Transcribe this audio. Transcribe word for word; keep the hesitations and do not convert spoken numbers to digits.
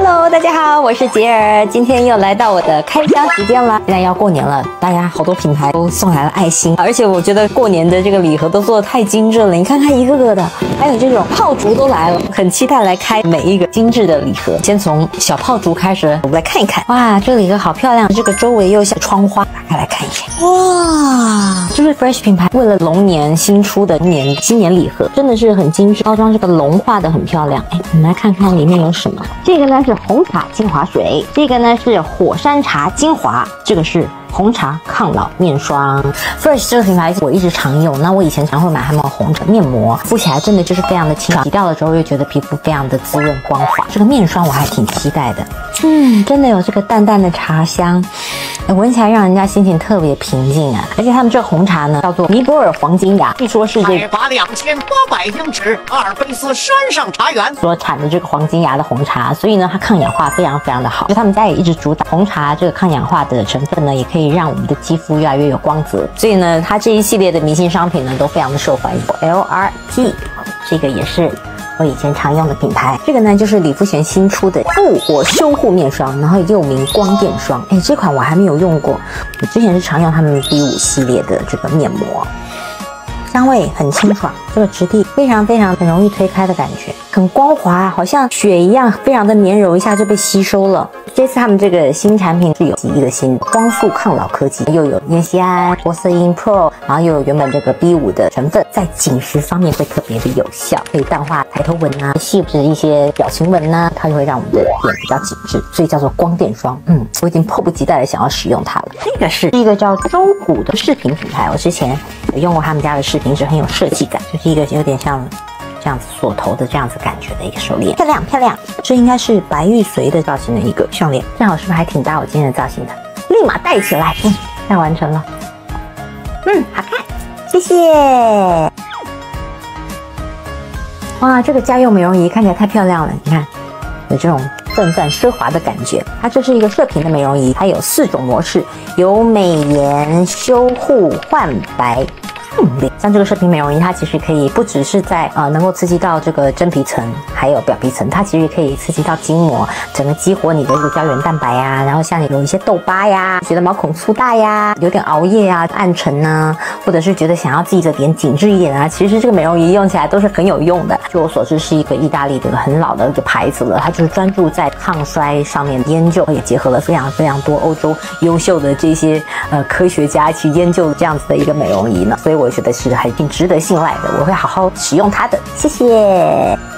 Hello， 大家好，我是杰儿，今天又来到我的开箱时间了。现在要过年了，大家好多品牌都送来了爱心，而且我觉得过年的这个礼盒都做得太精致了，你看看一个个的，还有这种炮竹都来了，很期待来开每一个精致的礼盒。先从小炮竹开始，我们来看一看。哇，这礼盒好漂亮，这个周围又像窗花，打开来看一下。哇，这是 Fresh 品牌为了龙年新出的年新年礼盒，真的是很精致，包装这个龙画的很漂亮。哎，我们来看看里面有什么。这个呢是红茶精华水，这个呢是火山茶精华，这个是红茶抗老面霜。Fresh 这个品牌我一直常用，那我以前常会买他们红茶面膜，敷起来真的就是非常的清爽，洗掉了之后又觉得皮肤非常的滋润光滑。这个面霜我还挺期待的，嗯，真的有这个淡淡的茶香，闻起来让人家心情特别平静啊。而且他们这个红茶呢叫做尼泊尔黄金芽，据说是这海拔两千八百英尺，阿尔卑斯山上茶园所产的这个黄金芽的红茶，所以呢它抗氧化非常非常的好。就他们家也一直主打红茶这个抗氧化的成分呢，也可以让我们的肌肤越来越有光泽。所以呢，它这一系列的明星商品呢都非常的受欢迎。L R T 这个也是我以前常用的品牌，这个呢就是理肤贤新出的复活修护面霜，然后又名光电霜。哎，这款我还没有用过，我之前是常用他们 B 五 系列的这个面膜。香味很清爽，这个质地非常非常很容易推开的感觉，很光滑，好像雪一样，非常的绵柔，一下就被吸收了。这次他们这个新产品是有一个新光速抗老科技，又有烟酰胺、玻色因 Pro， 然后又有原本这个 B 五 的成分，在紧实方面会特别的有效，可以淡化抬头纹啊、细致一些表情纹啊，它就会让我们的脸比较紧致，所以叫做光电霜。嗯，我已经迫不及待的想要使用它了。这个是一个叫周谷的饰品品牌，我之前有用过他们家的饰品，是很有设计感，就是一个有点像这样子锁头的这样子感觉的一个手链，漂亮漂亮。这应该是白玉髓的造型的一个项链，正好是不是还挺搭我今天的造型的？立马戴起来，嗯，戴完成了，嗯，好看，谢谢。哇，这个家用美容仪看起来太漂亮了，你看，有这种泛泛奢华的感觉。它这是一个射频的美容仪，它有四种模式，有美颜、修护、焕白。像这个射频美容仪，它其实可以不只是在呃能够刺激到这个真皮层，还有表皮层，它其实可以刺激到筋膜，整个激活你的这个胶原蛋白呀，然后像你有一些痘疤呀，觉得毛孔粗大呀，有点熬夜啊、暗沉啊，或者是觉得想要自己的脸紧致一点啊，其实这个美容仪用起来都是很有用的。据我所知，是一个意大利的很老的一个牌子了，它就是专注在抗衰上面研究，也结合了非常非常多欧洲优秀的这些呃科学家去研究这样子的一个美容仪呢，所以我觉得是还挺值得信赖的，我会好好使用它的，谢谢。